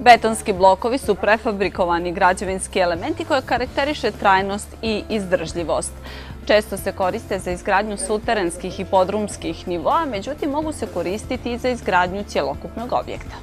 Betonski blokovi su prefabrikovani građevinski elementi koje karakteriše trajnost i izdržljivost. Često se koriste za izgradnju suterenskih i podrumskih nivoa, međutim mogu se koristiti i za izgradnju cjelokupnog objekta.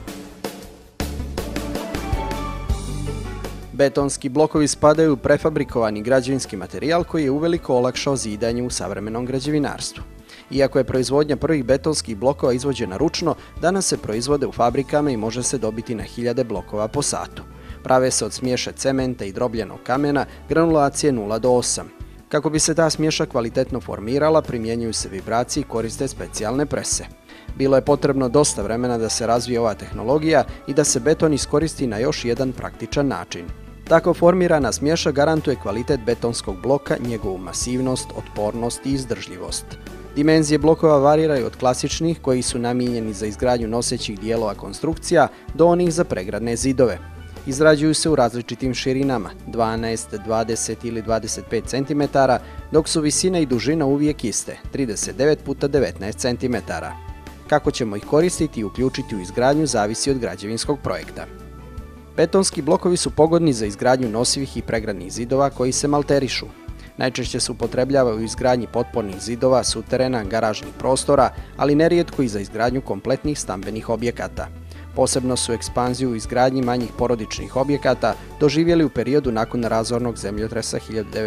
Betonski blokovi spadaju u prefabrikovani građevinski materijal koji je uveliko olakšao zidanje u savremenom građevinarstvu. Iako je proizvodnja prvih betonskih blokova izvođena ručno, danas se proizvode u fabrikama i može se dobiti na hiljade blokova po satu. Prave se od smiješe cementa i drobljenog kamena granulacije 0 do 8. Kako bi se ta smiješa kvalitetno formirala, primjenjuju se vibracije i koriste specijalne prese. Bilo je potrebno dosta vremena da se razvije ova tehnologija i da se beton iskoristi na još jedan praktičan način. Tako formirana smješa garantuje kvalitet betonskog bloka, njegovu masivnost, otpornost i izdržljivost. Dimenzije blokova variraju od klasičnih, koji su namijenjeni za izgradnju nosećih dijelova konstrukcija, do onih za pregradne zidove. Izrađuju se u različitim širinama, 12, 20 ili 25 cm, dok su visina i dužina uvijek iste, 39 x 19 cm. Kako ćemo ih koristiti i uključiti u izgradnju zavisi od građevinskog projekta. Betonski blokovi su pogodni za izgradnju nosivih i pregradnih zidova koji se malterišu. Najčešće se upotrebljavaju u izgradnji potpornih zidova, suterena, garažnih prostora, ali nerijetko i za izgradnju kompletnih stambenih objekata. Posebno su ekspanziju u izgradnji manjih porodičnih objekata doživjeli u periodu nakon razornog zemljotresa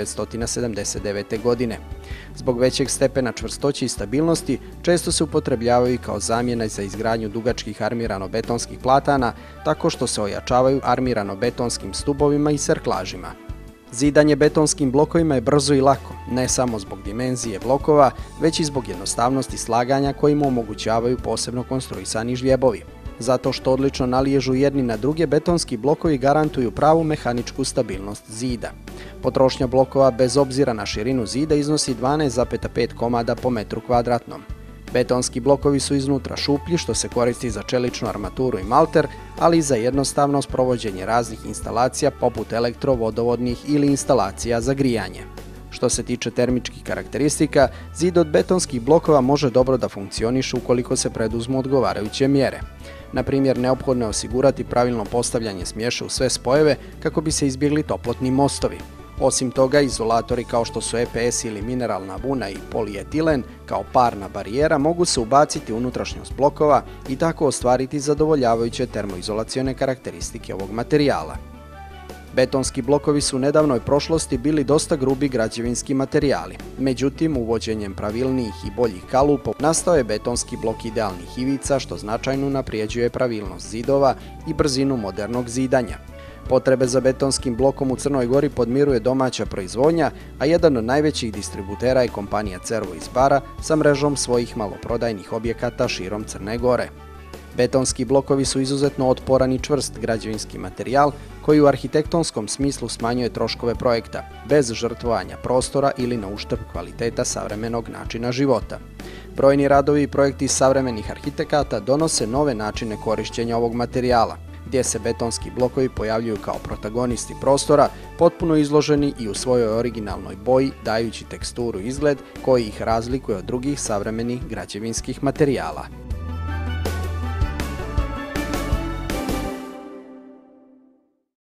1979. godine. Zbog većeg stepena čvrstoće i stabilnosti često se upotrebljavaju kao zamjena za izgradnju dugačkih armirano-betonskih platana, tako što se ojačavaju armirano-betonskim stubovima i serklažima. Zidanje betonskim blokovima je brzo i lako, ne samo zbog dimenzije blokova, već i zbog jednostavnosti slaganja kojima omogućavaju posebno konstruisani žljebovi. Zato što odlično naliježu jedni na druge, betonski blokovi garantuju pravu mehaničku stabilnost zida. Potrošnja blokova bez obzira na širinu zida iznosi 12,5 komada po metru kvadratnom. Betonski blokovi su iznutra šuplji, što se koristi za čeličnu armaturu i malter, ali i za jednostavno sprovođenje raznih instalacija poput elektrovodovodnih ili instalacija za grijanje. Što se tiče termičkih karakteristika, zid od betonskih blokova može dobro da funkcioniše ukoliko se preduzmu odgovarajuće mjere. Na primjer, neophodno je osigurati pravilno postavljanje smješe u sve spojeve kako bi se izbjegli toplotni mostovi. Osim toga, izolatori kao što su EPS ili mineralna vuna i polietilen kao parna barijera mogu se ubaciti u unutrašnjost blokova i tako ostvariti zadovoljavajuće termoizolacione karakteristike ovog materijala. Betonski blokovi su u nedavnoj prošlosti bili dosta grubi građevinski materijali. Međutim, uvođenjem pravilnijih i boljih kalupa nastao je betonski blok idealnih ivica, što značajno unaprijeđuje pravilnost zidova i brzinu modernog zidanja. Potrebe za betonskim blokom u Crnoj Gori podmiruje domaća proizvodnja, a jedan od najvećih distributera je kompanija Cervo iz Bara sa mrežom svojih maloprodajnih objekata širom Crne Gore. Betonski blokovi su izuzetno otporan i čvrst građevinski materijal koji u arhitektonskom smislu smanjuje troškove projekta, bez žrtvovanja prostora ili na uštrb kvaliteta savremenog načina života. Brojni radovi i projekti savremenih arhitekata donose nove načine korišćenja ovog materijala, gdje se betonski blokovi pojavljuju kao protagonisti prostora, potpuno izloženi i u svojoj originalnoj boji, dajući teksturu i izgled koji ih razlikuje od drugih savremenih građevinskih materijala.